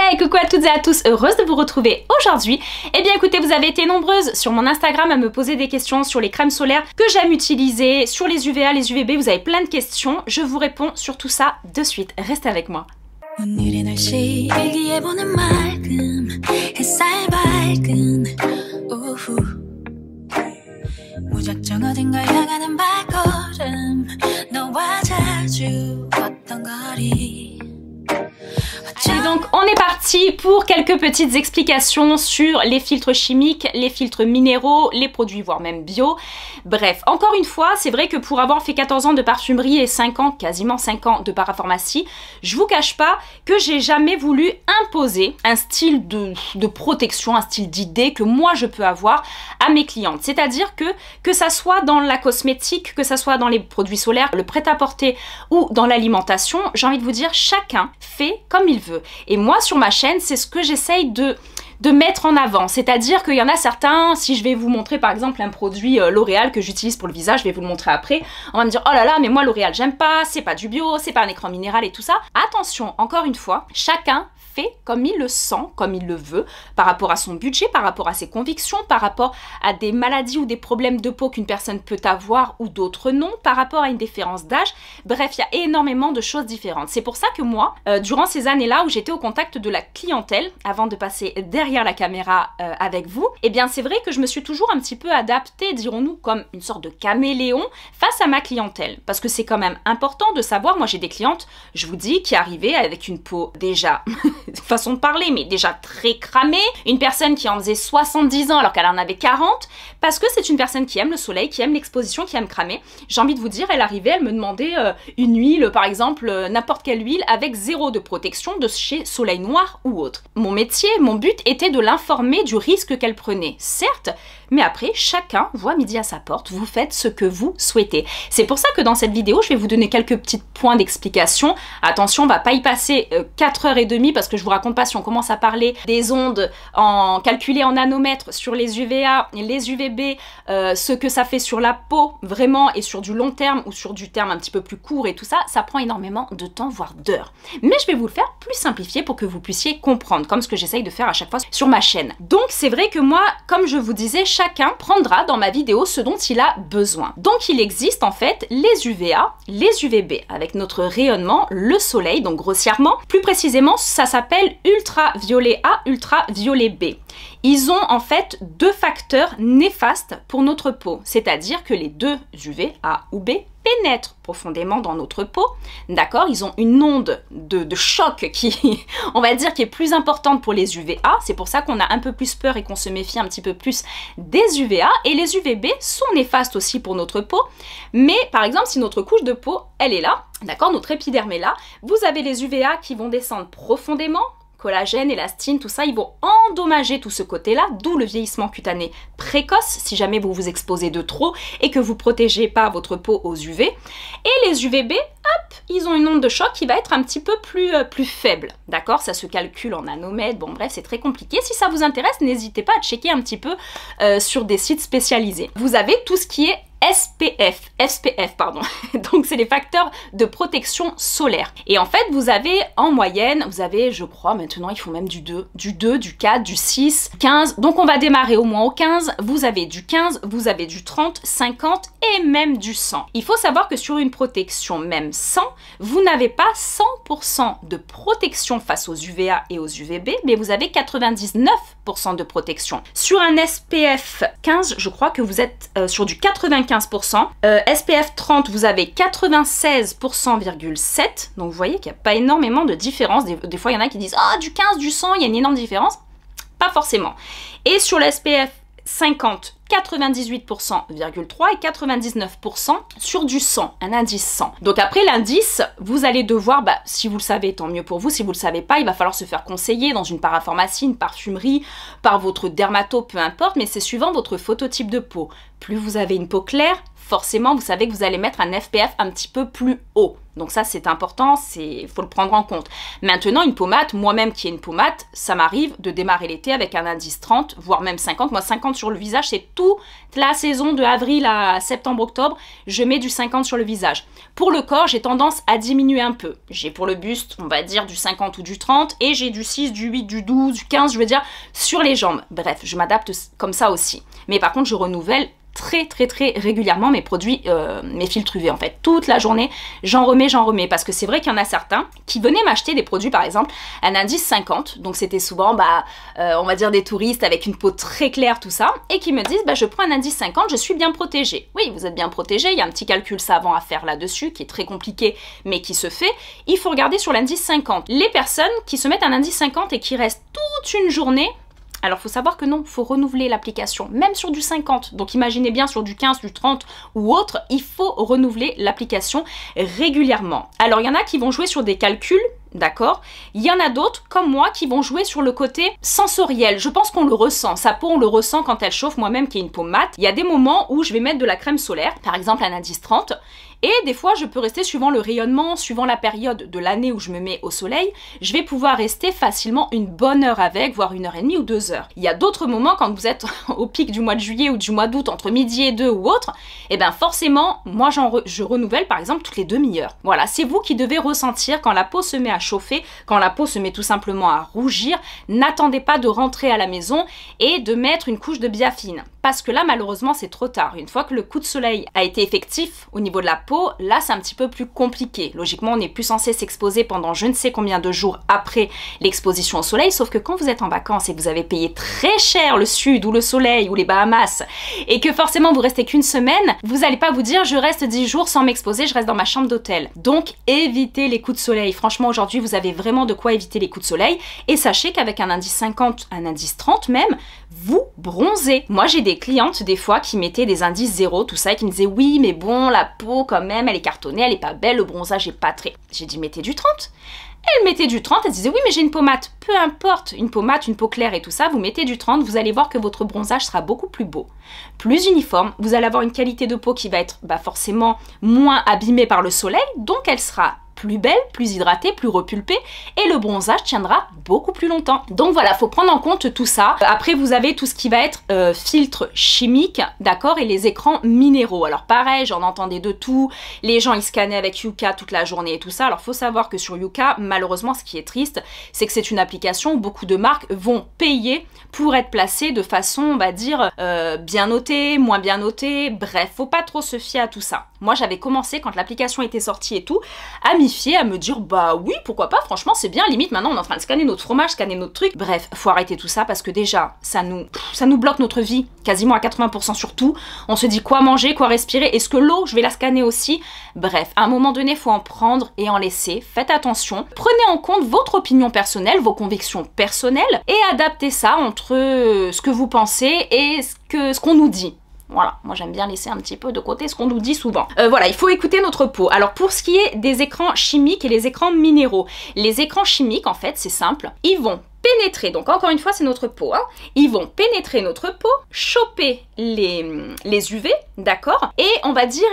Hey, coucou à toutes et à tous, heureuse de vous retrouver aujourd'hui. Eh bien écoutez, vous avez été nombreuses sur mon Instagram à me poser des questions sur les crèmes solaires que j'aime utiliser, sur les UVA, les UVB, vous avez plein de questions. Je vous réponds sur tout ça de suite, restez avec moi. Et donc on est parti pour quelques petites explications sur les filtres chimiques, les filtres minéraux, les produits voire même bio. Bref, encore une fois, c'est vrai que pour avoir fait 14 ans de parfumerie et 5 ans, quasiment 5 ans de parapharmacie, je vous cache pas que j'ai jamais voulu imposer un style de protection, un style d'idée que moi je peux avoir à mes clientes. C'est-à-dire que ça soit dans la cosmétique, que ça soit dans les produits solaires, le prêt-à-porter ou dans l'alimentation, j'ai envie de vous dire, chacun fait comme il veut. Et moi sur ma chaîne, c'est ce que j'essaye de mettre en avant, c'est-à-dire qu'il y en a certains, si je vais vous montrer par exemple un produit L'Oréal que j'utilise pour le visage, je vais vous le montrer après, on va me dire oh là là mais moi L'Oréal j'aime pas, c'est pas du bio, c'est pas un écran minéral et tout ça. Attention, encore une fois, chacun fait comme il le sent, comme il le veut, par rapport à son budget, par rapport à ses convictions, par rapport à des maladies ou des problèmes de peau qu'une personne peut avoir ou d'autres non, par rapport à une différence d'âge. Bref, il y a énormément de choses différentes. C'est pour ça que moi, durant ces années-là où j'étais au contact de la clientèle, avant de passer derrière la caméra avec vous, eh bien c'est vrai que je me suis toujours un petit peu adaptée, dirons-nous, comme une sorte de caméléon face à ma clientèle. Parce que c'est quand même important de savoir, moi j'ai des clientes, je vous dis, qui arrivaient avec une peau déjà... façon de parler, mais déjà très cramée, une personne qui en faisait 70 ans alors qu'elle en avait 40, parce que c'est une personne qui aime le soleil, qui aime l'exposition, qui aime cramer. J'ai envie de vous dire, elle arrivait, elle me demandait une huile, par exemple, n'importe quelle huile, avec zéro de protection de chez Soleil Noir ou autre. Mon métier, mon but était de l'informer du risque qu'elle prenait, certes, mais après, chacun voit midi à sa porte, vous faites ce que vous souhaitez. C'est pour ça que dans cette vidéo, je vais vous donner quelques petits points d'explication. Attention, on va pas y passer 4h30 parce que je vous raconte pas si on commence à parler des ondes calculées en nanomètres sur les UVA, les UVB, ce que ça fait sur la peau vraiment et sur du long terme ou sur du terme un petit peu plus court et tout ça, ça prend énormément de temps, voire d'heures. Mais je vais vous le faire plus simplifié pour que vous puissiez comprendre, comme ce que j'essaye de faire à chaque fois sur ma chaîne. Donc c'est vrai que moi, comme je vous disais, chacun prendra dans ma vidéo ce dont il a besoin. Donc il existe en fait les UVA, les UVB, avec notre rayonnement, le soleil, donc grossièrement. Plus précisément, ça s'appelle ultraviolet A, ultraviolet B. Ils ont en fait deux facteurs néfastes pour notre peau, c'est-à-dire que les deux UV, A ou B, pénètrent profondément dans notre peau, d'accord? Ils ont une onde de choc qui, on va dire, qui est plus importante pour les UVA, c'est pour ça qu'on a un peu plus peur et qu'on se méfie un petit peu plus des UVA, et les UVB sont néfastes aussi pour notre peau, mais par exemple, si notre couche de peau, elle est là, d'accord, notre épiderme est là, vous avez les UVA qui vont descendre profondément, collagène, élastine, tout ça, ils vont endommager tout ce côté-là, d'où le vieillissement cutané précoce, si jamais vous vous exposez de trop et que vous protégez pas votre peau aux UV. Et les UVB, hop, ils ont une onde de choc qui va être un petit peu plus faible, d'accord? Ça se calcule en nanomètres, bon bref, c'est très compliqué. Si ça vous intéresse, n'hésitez pas à checker un petit peu sur des sites spécialisés. Vous avez tout ce qui est SPF, pardon. Donc c'est les facteurs de protection solaire. Et en fait, vous avez en moyenne, vous avez, je crois, maintenant ils font même du 2, du 4, du 6, 15. Donc on va démarrer au moins au 15. Vous avez du 15, vous avez du 30, 50 et même du 100. Il faut savoir que sur une protection même 100, vous n'avez pas 100% de protection face aux UVA et aux UVB, mais vous avez 99% de protection. Sur un SPF 15, je crois que vous êtes sur du 95%. SPF 30, vous avez 96,7%, donc vous voyez qu'il n'y a pas énormément de différence. Des fois, il y en a qui disent « Ah, du 15, du 100, il y a une énorme différence ». Pas forcément. Et sur le SPF 50, 98,3% et 99% sur du 100, un indice 100. Donc après l'indice, vous allez devoir, si vous le savez, tant mieux pour vous. Si vous le savez pas, il va falloir se faire conseiller dans une parapharmacie, une parfumerie, par votre dermato, peu importe, mais c'est suivant votre phototype de peau. Plus vous avez une peau claire, forcément, vous savez que vous allez mettre un SPF un petit peu plus haut. Donc ça, c'est important, il faut le prendre en compte. Maintenant, une pommade, moi-même qui ai une pommade, ça m'arrive de démarrer l'été avec un indice 30, voire même 50. Moi, 50 sur le visage, c'est toute la saison de avril à septembre-octobre, je mets du 50 sur le visage. Pour le corps, j'ai tendance à diminuer un peu. J'ai pour le buste, on va dire du 50 ou du 30, et j'ai du 6, du 8, du 12, du 15, je veux dire, sur les jambes. Bref, je m'adapte comme ça aussi. Mais par contre, je renouvelle très régulièrement mes produits, mes filtres UV en fait. Toute la journée, j'en remets parce que c'est vrai qu'il y en a certains qui venaient m'acheter des produits par exemple, un indice 50, donc c'était souvent on va dire des touristes avec une peau très claire tout ça, et qui me disent je prends un indice 50, je suis bien protégée. Oui, vous êtes bien protégée, il y a un petit calcul savant à faire là-dessus qui est très compliqué mais qui se fait. Il faut regarder sur l'indice 50. Les personnes qui se mettent un indice 50 et qui restent toute une journée, alors, il faut savoir que non, il faut renouveler l'application, même sur du 50. Donc, imaginez bien sur du 15, du 30 ou autre, il faut renouveler l'application régulièrement. Alors, il y en a qui vont jouer sur des calculs, d'accord? Il y en a d'autres, comme moi, qui vont jouer sur le côté sensoriel. Je pense qu'on le ressent. Sa peau, on le ressent quand elle chauffe. Moi-même, qui ai une peau mate, il y a des moments où je vais mettre de la crème solaire, par exemple un indice 30, et des fois, je peux rester suivant le rayonnement, suivant la période de l'année où je me mets au soleil, je vais pouvoir rester facilement une bonne heure avec, voire 1h30 ou 2 heures. Il y a d'autres moments, quand vous êtes au pic du mois de juillet ou du mois d'août, entre midi et 2 ou autre, et bien forcément, moi je renouvelle par exemple toutes les demi-heures. Voilà, c'est vous qui devez ressentir quand la peau se met à chauffer, quand la peau se met tout simplement à rougir. N'attendez pas de rentrer à la maison et de mettre une couche de biafine. Parce que là, malheureusement, c'est trop tard. Une fois que le coup de soleil a été effectif au niveau de la peau, là, c'est un petit peu plus compliqué. Logiquement, on n'est plus censé s'exposer pendant je ne sais combien de jours après l'exposition au soleil, sauf que quand vous êtes en vacances et que vous avez payé très cher le sud ou le soleil ou les Bahamas, et que forcément vous restez qu'une semaine, vous n'allez pas vous dire je reste 10 jours sans m'exposer, je reste dans ma chambre d'hôtel. Donc, évitez les coups de soleil. Franchement, aujourd'hui, vous avez vraiment de quoi éviter les coups de soleil. Et sachez qu'avec un indice 50, un indice 30 même, vous bronzez. Moi, j'ai des clientes des fois qui mettaient des indices 0, tout ça, et qui me disaient oui, mais bon, la peau quand même, elle est cartonnée, elle est pas belle, le bronzage est pas très... J'ai dit mettez du 30. Elle mettait du 30, elle disait oui mais j'ai une peau mate. Peu importe, une peau mate, une peau claire et tout ça, vous mettez du 30, vous allez voir que votre bronzage sera beaucoup plus beau, plus uniforme, vous allez avoir une qualité de peau qui va être forcément moins abîmée par le soleil, donc elle sera plus belle, plus hydratée, plus repulpée, et le bronzage tiendra beaucoup plus longtemps. Donc voilà, faut prendre en compte tout ça. Après, vous avez tout ce qui va être filtre chimique, d'accord, et les écrans minéraux. Alors pareil, j'en entendais de tout, les gens ils scannaient avec Yuka toute la journée et tout ça. Alors faut savoir que sur Yuka, malheureusement, ce qui est triste, c'est que c'est une application où beaucoup de marques vont payer pour être placées de façon, on va dire, bien notée, moins bien notée, bref, faut pas trop se fier à tout ça. Moi, j'avais commencé, quand l'application était sortie et tout, à m'y fier, à me dire bah oui, pourquoi pas, franchement c'est bien, limite maintenant on est en train de scanner notre fromage, scanner notre truc. Bref, faut arrêter tout ça parce que déjà ça nous bloque notre vie quasiment à 80% sur tout. On se dit quoi manger, quoi respirer, est-ce que l'eau je vais la scanner aussi? Bref, à un moment donné faut en prendre et en laisser. Faites attention, prenez en compte votre opinion personnelle, vos convictions personnelles et adaptez ça entre ce que vous pensez et ce qu'on nous dit. Voilà, moi j'aime bien laisser un petit peu de côté ce qu'on nous dit souvent. Voilà, il faut écouter notre peau. Alors pour ce qui est des écrans chimiques et les écrans minéraux, les écrans chimiques en fait c'est simple, ils vont pénétrer, donc encore une fois c'est notre peau, hein, ils vont pénétrer notre peau, choper les UV, d'accord, et on va dire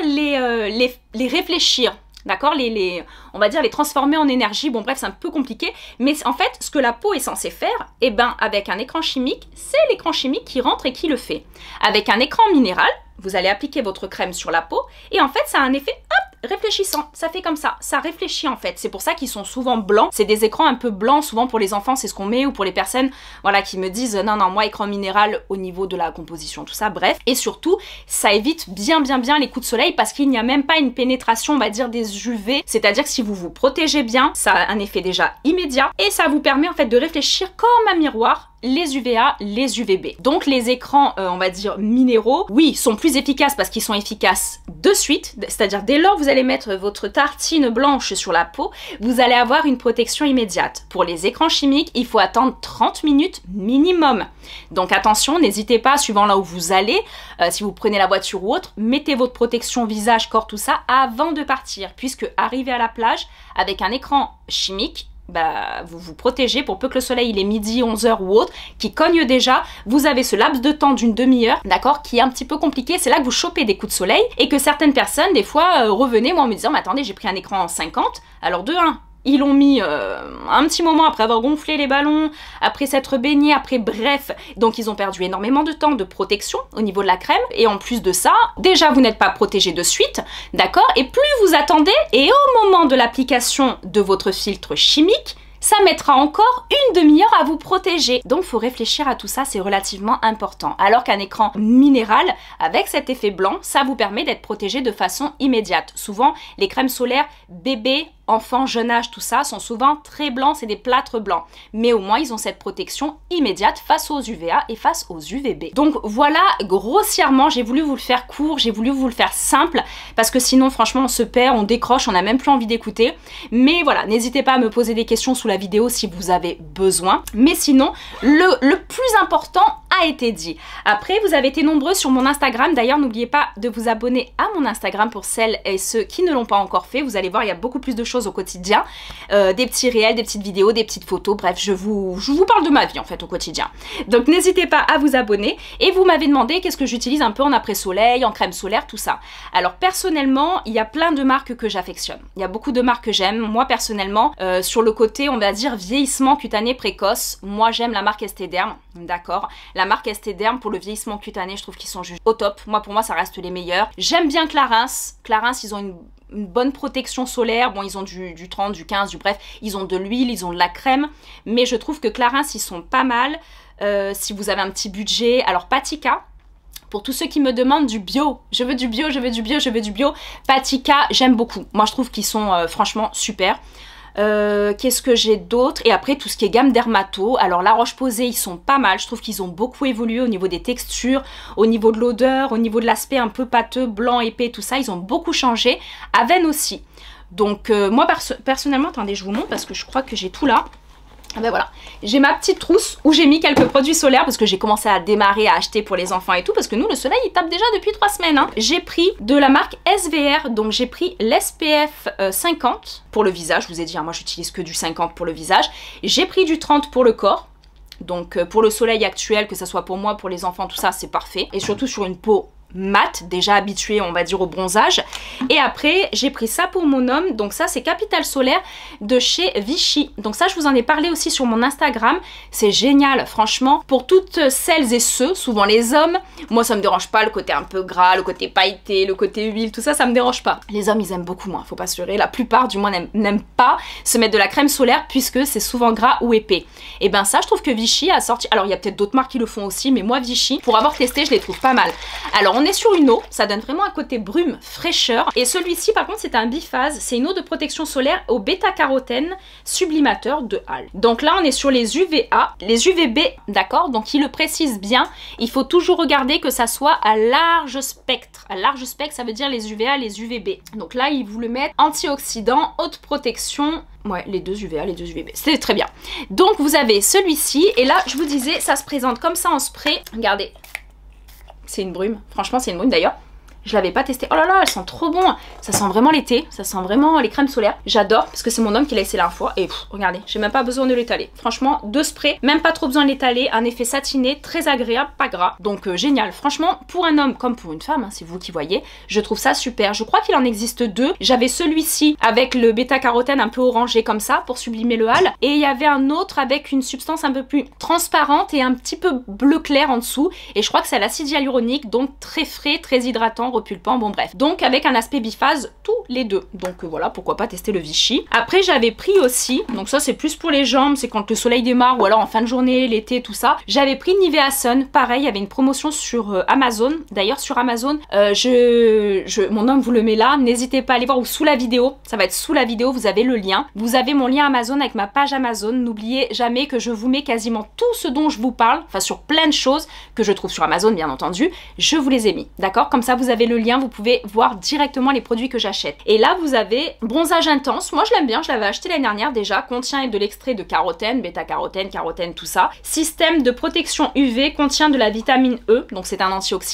les réfléchir. D'accord, on va dire les transformer en énergie, bon bref c'est un peu compliqué, mais en fait ce que la peau est censée faire, et ben avec un écran chimique, c'est l'écran chimique qui rentre et qui le fait. Avec un écran minéral, vous allez appliquer votre crème sur la peau, et en fait ça a un effet, hop, réfléchissant, ça fait comme ça réfléchit en fait, c'est pour ça qu'ils sont souvent blancs, c'est des écrans un peu blancs, souvent pour les enfants c'est ce qu'on met, ou pour les personnes voilà, qui me disent non moi écran minéral au niveau de la composition, tout ça, bref, et surtout ça évite bien les coups de soleil parce qu'il n'y a même pas une pénétration on va dire des UV, c'est-à-dire que si vous vous protégez bien, ça a un effet déjà immédiat, et ça vous permet en fait de réfléchir comme un miroir les UVA, les UVB. Donc les écrans, on va dire minéraux, oui, sont plus efficaces parce qu'ils sont efficaces de suite, c'est-à-dire dès lors que vous allez mettre votre tartine blanche sur la peau, vous allez avoir une protection immédiate. Pour les écrans chimiques, il faut attendre 30 minutes minimum. Donc attention, n'hésitez pas, suivant là où vous allez, si vous prenez la voiture ou autre, mettez votre protection visage, corps, tout ça, avant de partir, puisque arriver à la plage avec un écran chimique, bah, vous vous protégez pour peu que le soleil il est midi, 11h ou autre, qui cogne déjà, vous avez ce laps de temps d'une demi-heure, d'accord, qui est un petit peu compliqué, c'est là que vous chopez des coups de soleil et que certaines personnes, des fois, revenaient moi en me disant, mais attendez, j'ai pris un écran en 50, alors de 1, ils l'ont mis un petit moment après avoir gonflé les ballons, après s'être baigné, après bref, donc ils ont perdu énormément de temps de protection au niveau de la crème, et en plus de ça, déjà vous n'êtes pas protégé de suite, d'accord, et plus vous attendez, et au moment de l'application de votre filtre chimique, ça mettra encore une demi-heure à vous protéger. Donc il faut réfléchir à tout ça, c'est relativement important. Alors qu'un écran minéral, avec cet effet blanc, ça vous permet d'être protégé de façon immédiate. Souvent, les crèmes solaires bébés, enfants, jeune âge, tout ça, sont souvent très blancs, c'est des plâtres blancs. Mais au moins, ils ont cette protection immédiate face aux UVA et face aux UVB. Donc voilà, grossièrement, j'ai voulu vous le faire court, j'ai voulu vous le faire simple, parce que sinon, franchement, on se perd, on décroche, on n'a même plus envie d'écouter. Mais voilà, n'hésitez pas à me poser des questions sous la vidéo si vous avez besoin. Mais sinon, le plus important a été dit. Après, vous avez été nombreux sur mon Instagram. D'ailleurs, n'oubliez pas de vous abonner à mon Instagram pour celles et ceux qui ne l'ont pas encore fait. Vous allez voir, il y a beaucoup plus de choses au quotidien. Des petits réels, des petites vidéos, des petites photos. Bref, je vous parle de ma vie en fait au quotidien. Donc n'hésitez pas à vous abonner. Et vous m'avez demandé qu'est-ce que j'utilise un peu en après-soleil, en crème solaire, tout ça. Alors personnellement, il y a plein de marques que j'affectionne. Il y a beaucoup de marques que j'aime. Moi personnellement, sur le côté, on va dire vieillissement cutané précoce, moi j'aime la marque Estée Derm, d'accord. La marque Estée Derm pour le vieillissement cutané, je trouve qu'ils sont juste au top. Pour moi ça reste les meilleurs. J'aime bien Clarins. Clarins, ils ont une bonne protection solaire. Bon, ils ont du 30, du 15, du bref, ils ont de l'huile, ils ont de la crème. Mais je trouve que Clarins, ils sont pas mal. Si vous avez un petit budget. Alors Patika, pour tous ceux qui me demandent du bio, je veux du bio, je veux du bio, je veux du bio. Patika, j'aime beaucoup. Moi, je trouve qu'ils sont franchement super. Qu'est-ce que j'ai d'autre? Et après tout ce qui est gamme dermato, alors La Roche-Posay ils sont pas mal, je trouve qu'ils ont beaucoup évolué au niveau des textures, au niveau de l'odeur, au niveau de l'aspect un peu pâteux, blanc, épais, tout ça, ils ont beaucoup changé. Aven aussi. Donc moi personnellement, attendez je vous montre parce que je crois que j'ai tout là. Ah ben voilà, j'ai ma petite trousse où j'ai mis quelques produits solaires parce que j'ai commencé à démarrer à acheter pour les enfants et tout parce que nous le soleil il tape déjà depuis 3 semaines hein. J'ai pris de la marque SVR, donc j'ai pris l'SPF 50 pour le visage, je vous ai dit hein, moi j'utilise que du 50 pour le visage, j'ai pris du 30 pour le corps. Donc pour le soleil actuel, que ce soit pour moi, pour les enfants, tout ça c'est parfait, et surtout sur une peau mat, déjà habitué on va dire au bronzage. Et après j'ai pris ça pour mon homme, donc ça c'est Capital Solaire de chez Vichy, donc ça je vous en ai parlé aussi sur mon Instagram, c'est génial franchement pour toutes celles et ceux, souvent les hommes, moi ça me dérange pas le côté un peu gras, le côté pailleté, le côté huile, tout ça ça me dérange pas. Les hommes ils aiment beaucoup moins, faut pas se leurrer, la plupart du moins n'aiment pas se mettre de la crème solaire puisque c'est souvent gras ou épais. Et ben ça je trouve que Vichy a sorti, alors il y a peut-être d'autres marques qui le font aussi, mais moi Vichy, pour avoir testé je les trouve pas mal. Alors on est sur une eau, ça donne vraiment un côté brume, fraîcheur. Et celui-ci par contre c'est un biphase, c'est une eau de protection solaire au bêta-carotène sublimateur de Hall. Donc là on est sur les UVA, les UVB, d'accord, donc il le précise bien, il faut toujours regarder que ça soit à large spectre. À large spectre ça veut dire les UVA, les UVB. Donc là ils vous le mettent antioxydant, haute protection. Ouais, les deux UVA, les deux UVB, c'est très bien. Donc vous avez celui-ci, et là je vous disais, ça se présente comme ça en spray. Regardez, c'est une brume, franchement c'est une brume d'ailleurs. Je l'avais pas testé. Oh là là, elles sont trop bon. Ça sent vraiment l'été, ça sent vraiment les crèmes solaires. J'adore parce que c'est mon homme qui l'a essayé la fois. Et regardez, j'ai même pas besoin de l'étaler. Franchement, 2 sprays, même pas trop besoin de l'étaler. Un effet satiné, très agréable, pas gras. Donc génial. Franchement, pour un homme comme pour une femme, hein, c'est vous qui voyez, je trouve ça super. Je crois qu'il en existe 2. J'avais celui-ci avec le bêta-carotène un peu orangé comme ça pour sublimer le hâle. Et il y avait un autre avec une substance un peu plus transparente et un petit peu bleu clair en dessous. Et je crois que c'est l'acide hyaluronique, donc très frais, très hydratant, repulpant, bon bref. Donc avec un aspect biphase tous les deux. Donc voilà, pourquoi pas tester le Vichy. Après j'avais pris aussi, donc ça c'est plus pour les jambes, c'est quand le soleil démarre ou alors en fin de journée, l'été, tout ça. J'avais pris Nivea Sun, pareil, il y avait une promotion sur Amazon. D'ailleurs sur Amazon, mon homme vous le met là, n'hésitez pas à aller voir, ou sous la vidéo, ça va être sous la vidéo, vous avez le lien. Vous avez mon lien Amazon avec ma page Amazon. N'oubliez jamais que je vous mets quasiment tout ce dont je vous parle, enfin sur plein de choses que je trouve sur Amazon bien entendu, je vous les ai mis, d'accord? Comme ça vous avez le lien, vous pouvez voir directement les produits que j'achète. Et là vous avez bronzage intense, moi je l'aime bien, je l'avais acheté l'année dernière déjà, contient de l'extrait de carotène, bêta-carotène, carotène, tout ça. Système de protection UV, contient de la vitamine E, donc c'est un antioxydant,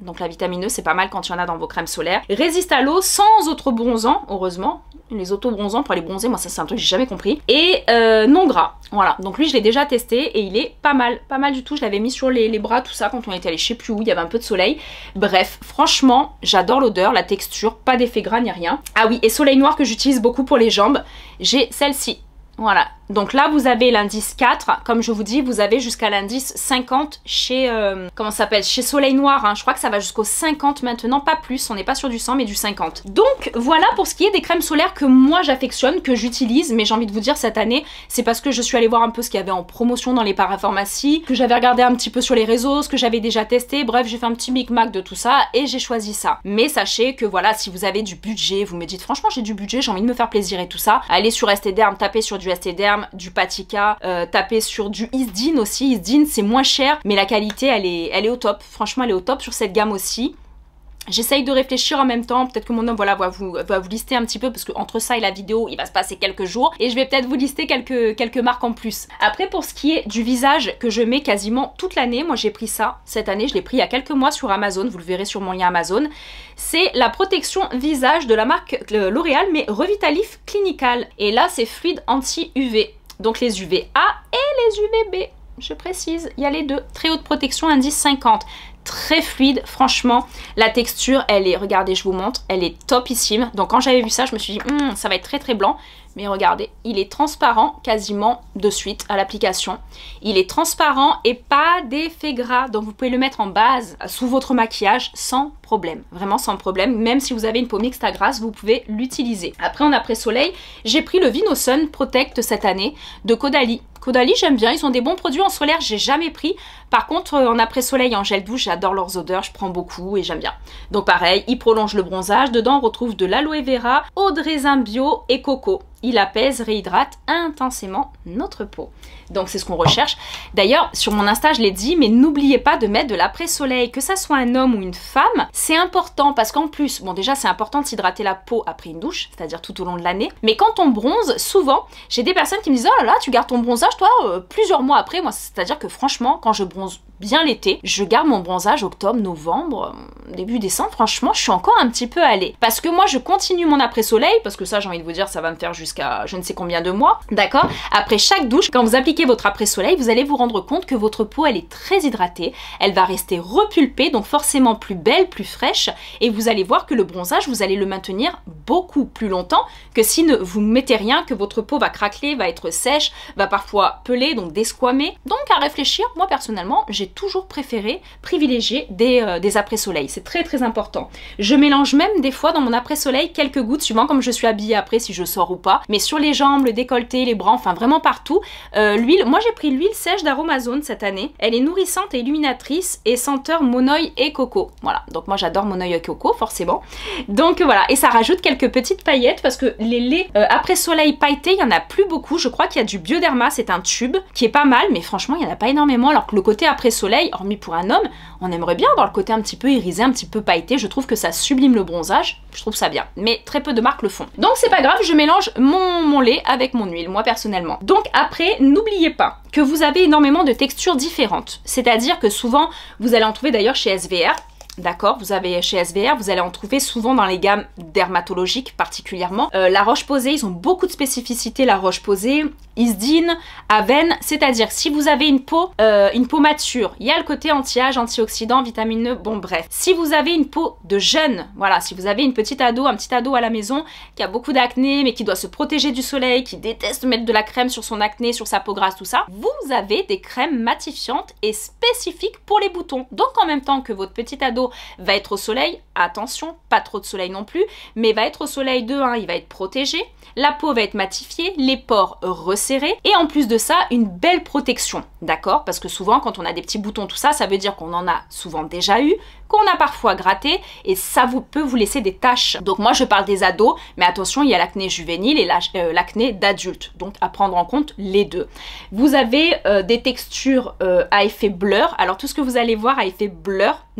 donc la vitamine E c'est pas mal quand il y en a dans vos crèmes solaires. Résiste à l'eau sans auto-bronzant, heureusement. Les auto-bronzants pour aller bronzer, moi ça c'est un truc que j'ai jamais compris. Et non gras, voilà. Donc lui je l'ai déjà testé et il est pas mal du tout. Je l'avais mis sur les bras, tout ça, quand on était allé je sais plus où, il y avait un peu de soleil. Bref, franchement, j'adore l'odeur, la texture, pas d'effet gras ni rien. Ah oui, et soleil noir que j'utilise beaucoup pour les jambes, j'ai celle-ci. Voilà, donc là vous avez l'indice 4, comme je vous dis, vous avez jusqu'à l'indice 50 chez, comment ça s'appelle, chez Soleil Noir, hein. Je crois que ça va jusqu'au 50 maintenant, pas plus, on n'est pas sur du 100 mais du 50. Donc voilà pour ce qui est des crèmes solaires que moi j'affectionne, que j'utilise, mais j'ai envie de vous dire cette année, c'est parce que je suis allée voir un peu ce qu'il y avait en promotion dans les parapharmacies, que j'avais regardé un petit peu sur les réseaux, ce que j'avais déjà testé, bref j'ai fait un petit micmac de tout ça et j'ai choisi ça. Mais sachez que voilà, si vous avez du budget, vous me dites franchement j'ai du budget, j'ai envie de me faire plaisir et tout ça, allez sur Esthederm, tapez sur du Esthederm, du Patika, tapez sur du Isdin aussi. Isdin c'est moins cher mais la qualité elle est au top, franchement elle est au top sur cette gamme aussi. J'essaye de réfléchir en même temps, peut-être que mon homme voilà, va vous lister un petit peu parce que entre ça et la vidéo il va se passer quelques jours et je vais peut-être vous lister quelques marques en plus. Après pour ce qui est du visage que je mets quasiment toute l'année, moi j'ai pris ça cette année, je l'ai pris il y a quelques mois sur Amazon, vous le verrez sur mon lien Amazon. C'est la protection visage de la marque L'Oréal mais Revitalif Clinical et là c'est fluide anti-UV. Donc les UVA et les UVB, je précise, il y a les deux. Très haute protection, indice 50. Très fluide, franchement. La texture, elle est, regardez, je vous montre, elle est topissime. Donc quand j'avais vu ça, je me suis dit, ça va être très très blanc. Mais regardez, il est transparent quasiment de suite à l'application. Il est transparent et pas d'effet gras. Donc vous pouvez le mettre en base sous votre maquillage sans problème. Vraiment sans problème. Même si vous avez une peau mixte à grasse, vous pouvez l'utiliser. Après en après-soleil, j'ai pris le Vino Sun Protect cette année de Caudalie. Caudalie j'aime bien, ils ont des bons produits en solaire, j'ai jamais pris. Par contre en après-soleil en gel douche, j'adore leurs odeurs, je prends beaucoup et j'aime bien. Donc pareil, ils prolongent le bronzage, dedans on retrouve de l'aloe vera, eau de raisin bio et coco. Il apaise, réhydrate intensément notre peau. Donc c'est ce qu'on recherche. D'ailleurs, sur mon Insta, je l'ai dit, mais n'oubliez pas de mettre de l'après-soleil, que ça soit un homme ou une femme. C'est important parce qu'en plus, bon déjà c'est important de s'hydrater la peau après une douche, c'est-à-dire tout au long de l'année. Mais quand on bronze, souvent, j'ai des personnes qui me disent « Oh là là, tu gardes ton bronzage toi plusieurs mois après ». Moi, c'est-à-dire que franchement, quand je bronze bien l'été, je garde mon bronzage octobre, novembre, début décembre, franchement, je suis encore un petit peu allée. Parce que moi, je continue mon après-soleil, parce que ça, j'ai envie de vous dire, ça va me faire jusqu'à je ne sais combien de mois, d'accord? Après chaque douche, quand vous appliquez votre après-soleil, vous allez vous rendre compte que votre peau, elle est très hydratée, elle va rester repulpée, donc forcément plus belle, plus fraîche, et vous allez voir que le bronzage, vous allez le maintenir beaucoup plus longtemps que si vous ne mettez rien, que votre peau va craqueler, va être sèche, va parfois peler, donc desquamer. Donc à réfléchir, moi personnellement, j'ai toujours préféré privilégier des après-soleil. C'est très très important. Je mélange même des fois dans mon après-soleil quelques gouttes, suivant comme je suis habillée après, si je sors ou pas. Mais sur les jambes, le décolleté, les bras, enfin vraiment partout. L'huile, moi j'ai pris l'huile sèche d'Aromazone cette année. Elle est nourrissante et illuminatrice et senteur monoï et coco. Voilà, donc moi j'adore monoï et coco forcément. Donc voilà, et ça rajoute quelques petites paillettes parce que les laits après-soleil pailletés, il n'y en a plus beaucoup. Je crois qu'il y a du Bioderma, c'est un tube qui est pas mal, mais franchement il n'y en a pas énormément. Alors que le côté après-soleil, hormis pour un homme, on aimerait bien avoir le côté un petit peu irisé, un petit peu pailleté. Je trouve que ça sublime le bronzage, je trouve ça bien. Mais très peu de marques le font. Donc c'est pas grave, je mélange mon lait avec mon huile, moi personnellement. Donc après, n'oubliez pas que vous avez énormément de textures différentes. C'est-à-dire que souvent, vous allez en trouver d'ailleurs chez SVR. D'accord, vous avez chez SVR, vous allez en trouver souvent dans les gammes dermatologiques particulièrement. La Roche-Posay, ils ont beaucoup de spécificités, la Roche-Posay, Isdin, Aven, c'est-à-dire si vous avez une peau mature, il y a le côté anti-âge, antioxydant, vitamine E, bon bref. Si vous avez une peau de jeune, voilà, si vous avez une petite ado, un petit ado à la maison qui a beaucoup d'acné mais qui doit se protéger du soleil, qui déteste mettre de la crème sur son acné, sur sa peau grasse, tout ça, vous avez des crèmes matifiantes et spécifiques pour les boutons. Donc en même temps que votre petit ado va être au soleil, attention, pas trop de soleil non plus, mais va être au soleil de 1, il va être protégé, la peau va être matifiée, les pores resserrés, et en plus de ça, une belle protection, d'accord? Parce que souvent, quand on a des petits boutons, tout ça, ça veut dire qu'on en a souvent déjà eu, qu'on a parfois gratté, et ça peut vous laisser des taches. Donc moi, je parle des ados, mais attention, il y a l'acné juvénile et l'acné d'adulte, donc à prendre en compte les deux. Vous avez des textures à effet blur, alors tout ce que vous allez voir à effet blur, d'accord, c'est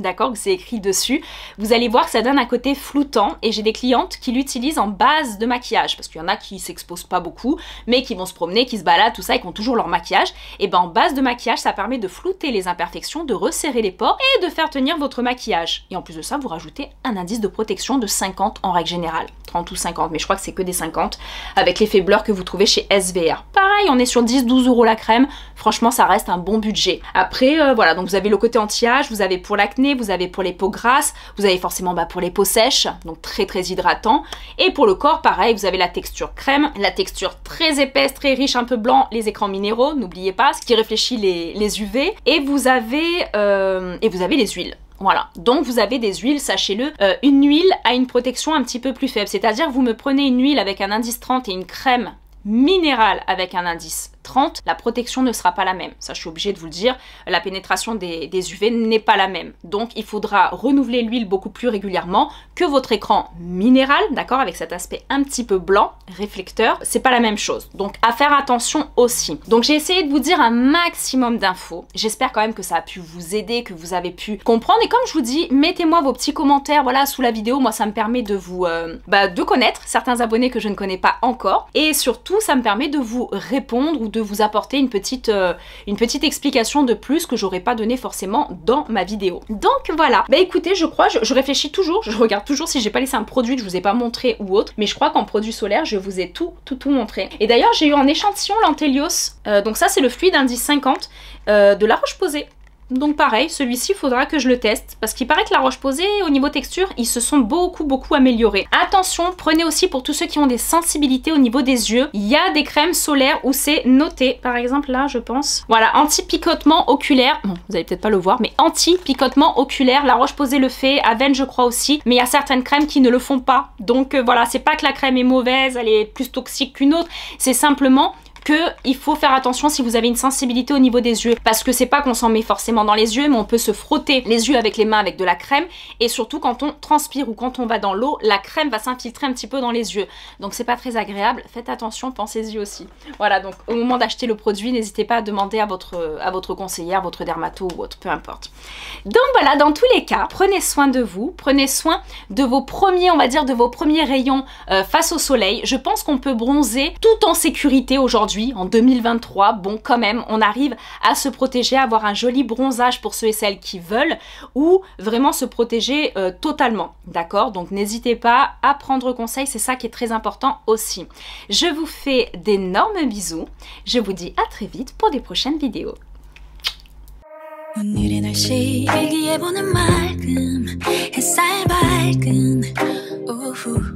c'est écrit dessus. Vous allez voir que ça donne un côté floutant et j'ai des clientes qui l'utilisent en base de maquillage parce qu'il y en a qui s'exposent pas beaucoup mais qui vont se promener, qui se baladent, tout ça et qui ont toujours leur maquillage. Et ben en base de maquillage, ça permet de flouter les imperfections, de resserrer les pores et de faire tenir votre maquillage. Et en plus de ça, vous rajoutez un indice de protection de 50 en règle générale. 30 ou 50, mais je crois que c'est que des 50 avec l'effet blur que vous trouvez chez SVR. Pareil, on est sur 10-12 € la crème. Franchement, ça reste un bon budget. Après, voilà, donc vous avez le côté anti-âge, vous avez pour l'acné, vous avez pour les peaux grasses, vous avez forcément pour les peaux sèches, donc très hydratant. Et pour le corps, pareil, vous avez la texture crème, la texture très épaisse, très riche, un peu blanc, les écrans minéraux, n'oubliez pas, ce qui réfléchit les UV. Et vous avez les huiles. Voilà, donc vous avez des huiles, sachez-le, une huile a une protection un petit peu plus faible, c'est-à-dire que vous me prenez une huile avec un indice 30 et une crème minérale avec un indice 30, la protection ne sera pas la même. Ça, je suis obligée de vous le dire, la pénétration des UV n'est pas la même. Donc, il faudra renouveler l'huile beaucoup plus régulièrement que votre écran minéral, d'accord, avec cet aspect un petit peu blanc, réflecteur. C'est pas la même chose. Donc, à faire attention aussi. Donc, j'ai essayé de vous dire un maximum d'infos. J'espère quand même que ça a pu vous aider, que vous avez pu comprendre. Et comme je vous dis, mettez-moi vos petits commentaires, voilà, sous la vidéo. Moi, ça me permet de vous, de connaître certains abonnés que je ne connais pas encore. Et surtout, ça me permet de vous répondre ou de vous apporter une petite explication de plus que j'aurais pas donné forcément dans ma vidéo. Donc voilà, bah écoutez, je crois, je réfléchis toujours, je regarde toujours si j'ai pas laissé un produit que je vous ai pas montré ou autre, mais je crois qu'en produit solaire, je vous ai tout montré. Et d'ailleurs, j'ai eu en échantillon l'Antelios, donc ça c'est le fluide indice 50 de La Roche-Posay. Donc pareil, celui-ci, il faudra que je le teste parce qu'il paraît que La Roche-Posay, au niveau texture, ils se sont beaucoup améliorés. Attention, prenez aussi pour tous ceux qui ont des sensibilités au niveau des yeux. Il y a des crèmes solaires où c'est noté. Par exemple, là, je pense. Voilà, anti-picotement oculaire. Bon, vous allez peut-être pas le voir, mais anti-picotement oculaire. La Roche-Posay le fait, Aven, je crois aussi. Mais il y a certaines crèmes qui ne le font pas. Donc voilà, c'est pas que la crème est mauvaise, elle est plus toxique qu'une autre. C'est simplement qu'il faut faire attention si vous avez une sensibilité au niveau des yeux, parce que c'est pas qu'on s'en met forcément dans les yeux, mais on peut se frotter les yeux avec les mains avec de la crème, et surtout quand on transpire ou quand on va dans l'eau, la crème va s'infiltrer un petit peu dans les yeux, donc c'est pas très agréable. Faites attention, pensez-y aussi. Voilà, donc au moment d'acheter le produit, n'hésitez pas à demander à votre conseillère, votre dermato ou autre, peu importe. Donc voilà, dans tous les cas, prenez soin de vous, prenez soin de vos premiers, on va dire, de vos premiers rayons face au soleil. Je pense qu'on peut bronzer tout en sécurité aujourd'hui. En 2023, bon quand même, on arrive à se protéger, à avoir un joli bronzage pour ceux et celles qui veulent, ou vraiment se protéger totalement, d'accord? Donc n'hésitez pas à prendre conseil, c'est ça qui est très important aussi. Je vous fais d'énormes bisous, je vous dis à très vite pour des prochaines vidéos. 오늘의 날씨 일기예보는 맑음 햇살 밝은 오후